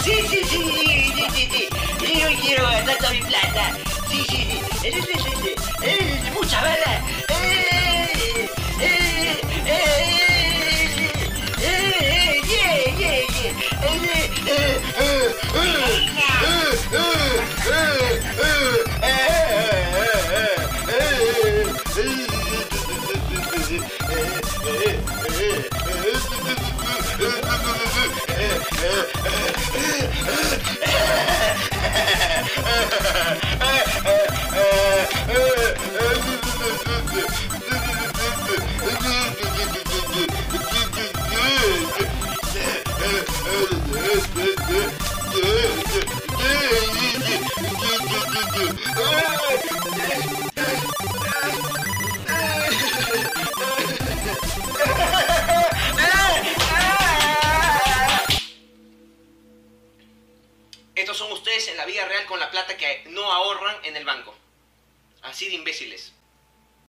Sí, sí, sí, sí, sí, sí. Yo quiero gastar toda mi plata. Sí, sí, sí. Mucha bala. Yeah, yeah, Estos son ustedes en la vida real con la plata que no ahorran en el banco. Así de imbéciles.